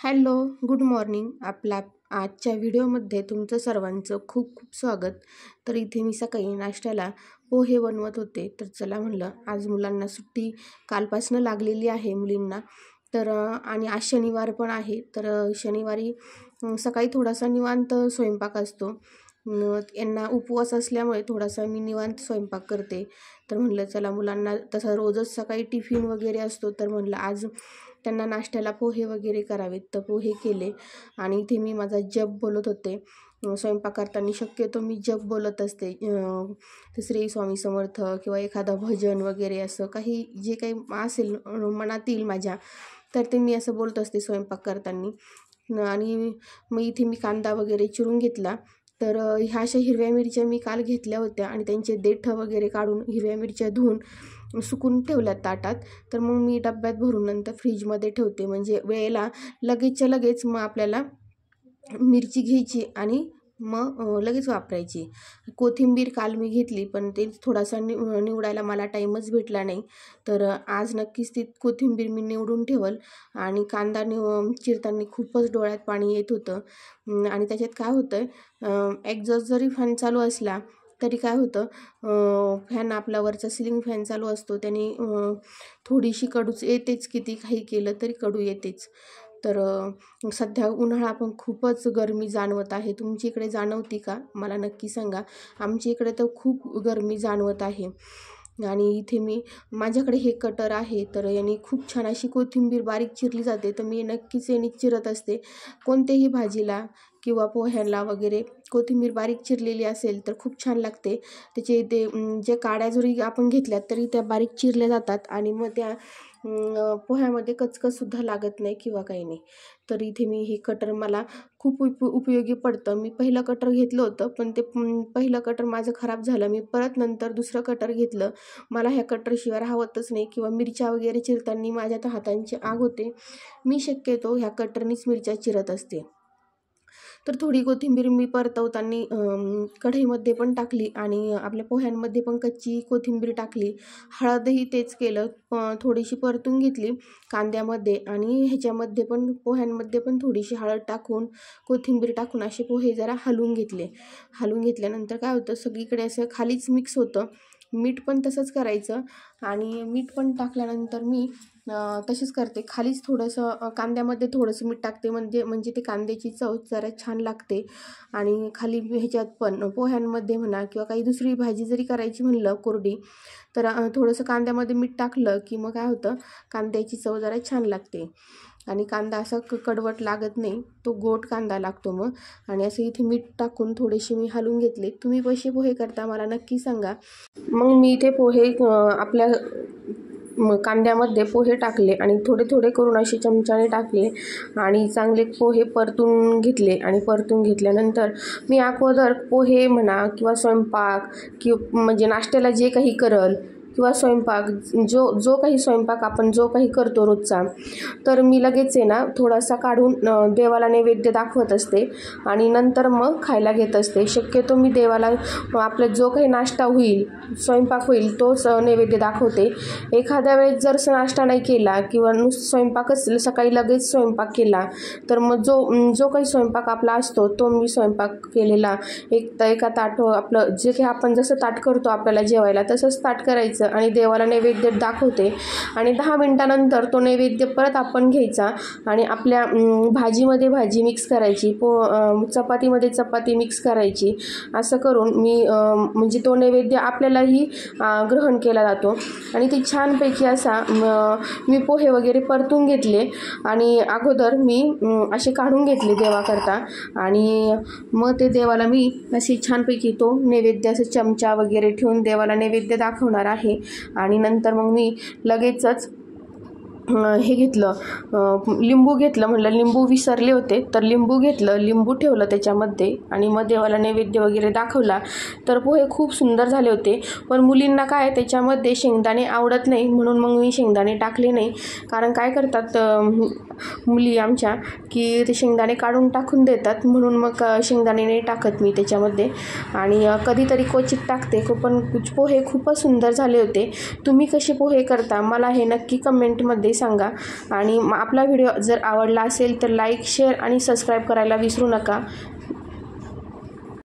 Hello, good morning. आजच्या व्हिडिओमध्ये तुमचं सर्वांचं खूप खूप स्वागत. तर इथे मी सकाळी नाश्त्याला पोहे बनवत होते. तर चला म्हणलं, आज मुलांना सुट्टी कालपासून लागलेली आहे मुलींना. तर आणि आज शनिवार पण आहे. तर शनिवारी सकाळी थोडासा निवांत स्वयंपाक असतो. यांना उपवास असल्यामुळे थोडासा मी निवांत स्वयंपाक करते. तर म्हणलं चला, मुलांना तसा रोजच सकाळी टिफिन वगैरे असतो, तर म्हणलं आज त्यांना नाश्त्याला पोहे वगैरे करावेत. तर पोहे केले आणि इथे मी माझा जप बोलत होते. स्वयंपाक करताना शक्यतो मी जप बोलत असते. श्री स्वामी समर्थ किंवा एखादं भजन वगैरे असं काही जे काही असेल मनात येईल माझ्या, तर ते मी असं बोलत असते स्वयंपाक करताना. आणि मग इथे मी कांदा वगैरे चिरून घेतला. तर ह्या अशा हिरव्या मिरच्या मी काल घेतल्या होत्या आणि त्यांचे देठं वगैरे काढून हिरव्या मिरच्या धुवून सुकून ठेवल्यात ताटात. तर मग मी डब्यात भरून नंतर फ्रीजमध्ये ठेवते, म्हणजे वेळेला लगेचच्या लगेच मग आपल्याला मिरची घ्यायची आणि मग लगेच वापरायची. कोथिंबीर काल मी घेतली, पण ते थोडासा निवडायला मला टाईमच भेटला नाही. तर आज नक्कीच ती कोथिंबीर मी निवडून ठेवल. आणि कांदा चिरताना खूपच डोळ्यात पाणी येत होतं. आणि त्याच्यात काय होतं, एक्झॉस्ट जरी फॅन चालू असला तरी काय होतं, फॅन आपला वरचा सिलिंग फॅन चालू असतो त्याने थोडीशी कडूच येतेच, किती काही केलं तरी कडू येतेच. तर सध्या उन्हाळा पण खूपच गरमी जाणवत आहे. तुमच्या इकडे जाणवती का मला नक्की सांगा. आमच्या इकडे तर खूप गरमी जाणवत आहे. आणि इथे माझ्याकडे हे कटर आहे, तर याने खूप छान अशी कोथिंबीर बारीक चिरली जाते. तर मी नक्कीच याने चिरत असते. कोणत्याही भाजीला किंवा पोह्याला वगैरे कोथिंबीर बारीक चिरलेली असेल तर खूप छान लागते. त्याचे ते जे काड्या जरी आपण घेतल्यात तरी त्या बारीक चिरल्या जातात आणि मग त्या पोह्यामध्ये कचकचसुद्धा लागत नाही किंवा काही नाही. तर इथे हे कटर मला खूप उपयोगी पडतं. मी पहिलं कटर घेतलं होतं, पण ते पहिलं कटर माझं खराब झालं. मी परत नंतर दुसरं कटर घेतलं. मला ह्या कटरशिवाय राहतच नाही, किंवा मिरच्या वगैरे चिरताना माझ्या तर हातांची आग होते. मी शक्यतो ह्या कटरनीच मिरच्या चिरत असते. तर थोडी कोथिंबीर मी परतवताना कढईमध्ये पण टाकली आणि आपल्या पोह्यांमध्ये पण कच्ची कोथिंबीर टाकली. हळदही तेच केलं, थोडीशी परतून घेतली कांद्यामध्ये आणि ह्याच्यामध्ये पण पोह्यांमध्ये पण थोडीशी हळद टाकून कोथिंबीर टाकून असे पोहे जरा हलवून घेतले. हलवून घेतल्यानंतर काय होतं, सगळीकडे असं खालीच मिक्स होतं. मीठ पण तसंच करायचं. आणि मीठ पण टाकल्यानंतर मी तसेच करते, खालीच थोडंसं कांद्यामध्ये थोडंसं मीठ टाकते, म्हणजे ते कांद्याची चव जरा छान लागते. आणि खाली ह्याच्यात पण पोह्यांमध्ये म्हणा किंवा काही दुसरी भाजी जरी करायची म्हणलं कोरडी, तर थोडंसं कांद्यामध्ये मीठ टाकलं की मग काय होतं, कांद्याची चव जरा छान लागते. आणि कांदा असा कडवट लागत नाही, तो गोड कांदा लागतो मग. आणि असं इथे मीठ टाकून थोडेसे मी हलवून घेतले. तुम्ही कसे पोहे करता मला नक्की सांगा. मग मी इथे पोहे आपल्या कांद्यामध्ये पोहे टाकले आणि थोडे थोडे करून असे चमच्याने टाकले आणि चांगले पोहे परतून घेतले. आणि परतून घेतल्यानंतर मी अगोदर पोहे म्हणा किंवा स्वयंपाक म्हणजे नाश्त्याला जे काही करल किंवा स्वयंपाक जो काही स्वयंपाक आपण जो काही करतो रोजचा, तर मी लगेच थोडासा काढून देवाला नैवेद्य दाखवत असते आणि नंतर मग खायला घेत असते. शक्यतो मी देवाला आपला जो काही नाश्ता होईल, स्वयंपाक होईल, तोच नैवेद्य दाखवते. एखाद्या वेळेस जर नाश्ता नाही केला किंवा स्वयंपाकच सकाळी लगेच स्वयंपाक केला, तर मग जो काही स्वयंपाक आपला असतो तो मी स्वयंपाक केलेला एका ताट, आपलं जे काही आपण जसं ताट करतो आपल्याला जेवायला तसंच ताट करायचं आणि देवाला नैवेद्य दाखवते. आणि 10 मिनिटानंतर तो नैवेद्य परत आपण घ्यायचा आणि आपल्या भाजीमध्ये भाजी मिक्स करायची, चपातीमध्ये चपाती मिक्स करायची. असं करून मी म्हणजे तो नैवेद्य आपल्यालाही ग्रहण केला जातो. आणि ते छानपैकी असा मी पोहे वगैरे परतून घेतले आणि अगोदर मी असे काढून घेतले देवाकरता. आणि मग ते देवाला मी अशी छानपैकी तो नैवेद्य असं चमचा वगैरे ठेवून देवाला नैवेद्य दाखवणार आहे. आणि नंतर मग मी लगेचच हे घेतलं, लिंबू घेतलं. म्हणलं लिंबू विसरले होते, तर लिंबू घेतलं, लिंबू ठेवलं त्याच्यामध्ये आणि मग देवाला नैवेद्य वगैरे दाखवला. तर पोहे खूप सुंदर झाले होते. पण मुलींना काय त्याच्यामध्ये शेंगदाणे आवडत नाही, म्हणून मग मी शेंगदाणे टाकले नाही. कारण काय करतात मुली आमच्या की ते शेंगदाणे काढून टाकून देतात, म्हणून मग शेंगदाणे नाही टाकत मी त्याच्यामध्ये. आणि कधीतरी क्वचित टाकते. पण पोहे खूपच सुंदर झाले होते. तुम्ही कसे पोहे करता मला हे नक्की कमेंटमध्ये ते सांगा. आणि आपला व्हिडिओ जर आवडला असेल तर लाईक, शेअर आणि सबस्क्राईब करायला विसरू नका.